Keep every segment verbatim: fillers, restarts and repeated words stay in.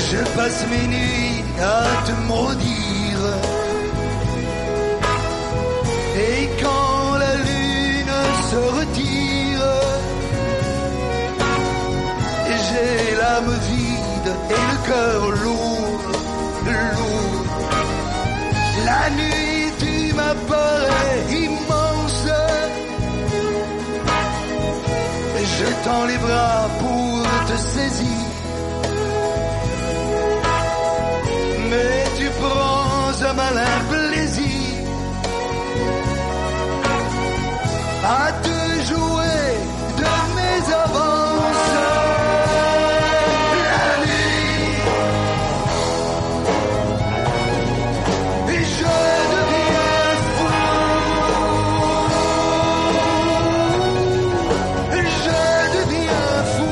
Je passe mes nuits à te maudire. Et quand la lune se retire, j'ai l'âme vide et le cœur lourd, lourd. La nuit tu m'apparais immense. Je tends les bras pour te saisir. Mais tu prends un malin plaisir à te jouer de mes avances. La nuit, et je deviens fou. Je deviens fou.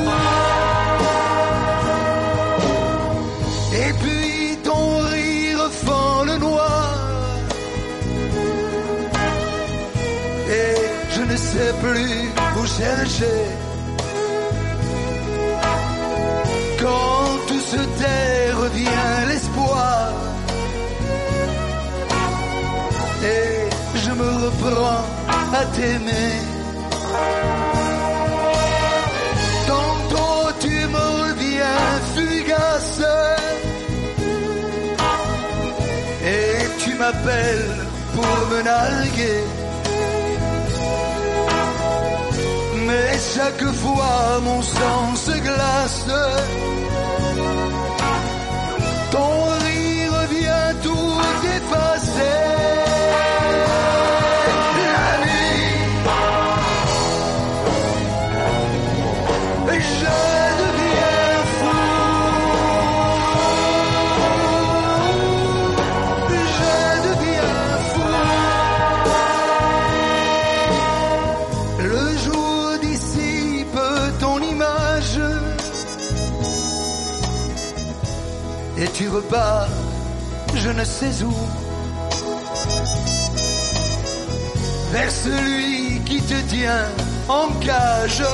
Et puis ton rire fend le noir. Et je ne sais plus où chercher. Quand tout se tait, revient l'espoir. Et je me reprends à t'aimer. Tantôt tu me reviens fugace. Et tu m'appelles pour me narguer. Mais chaque fois mon sang se glace. Ton rire vient tout effacer. La nuit, je deviens fou. Je deviens fou. Le jour dissipe ton image et tu repars je ne sais où, vers celui qui te tient en cage,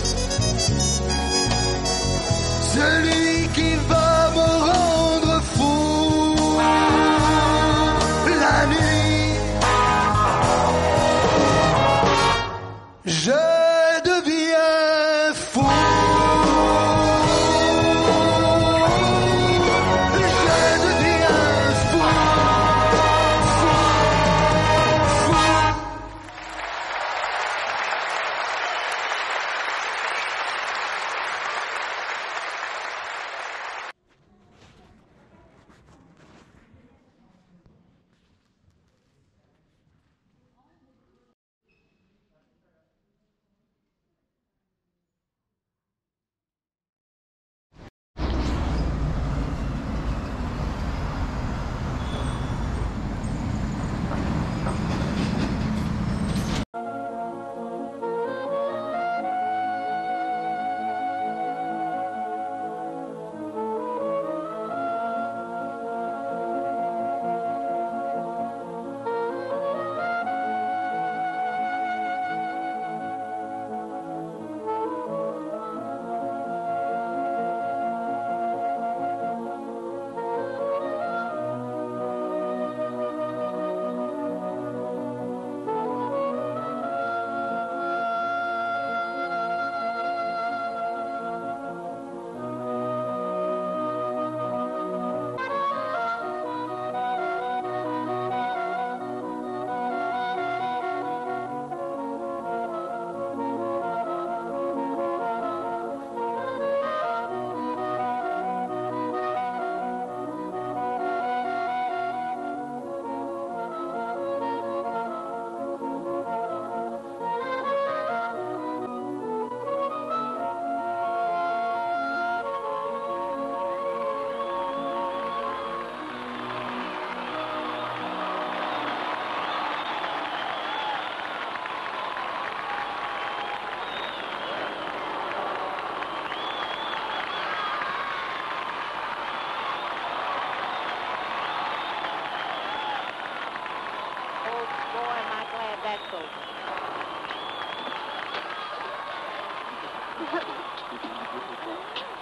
celui qui va me rendre fou. La nuit, je deviens fou. That's over.